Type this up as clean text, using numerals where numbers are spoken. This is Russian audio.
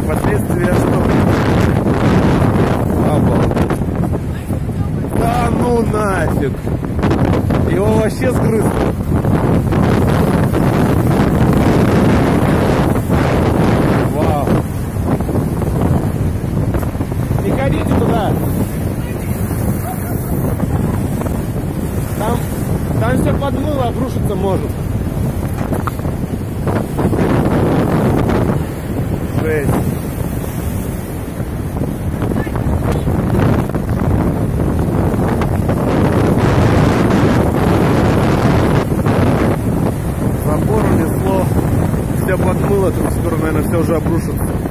последствия что? Обалдеть. Да ну нафиг. Его вообще сгрызло. Вау. Не ходите туда. Там все подмыло, обрушиться может. Жесть. Забор унесло. Все подмыло, тут скоро, наверное, все уже обрушится.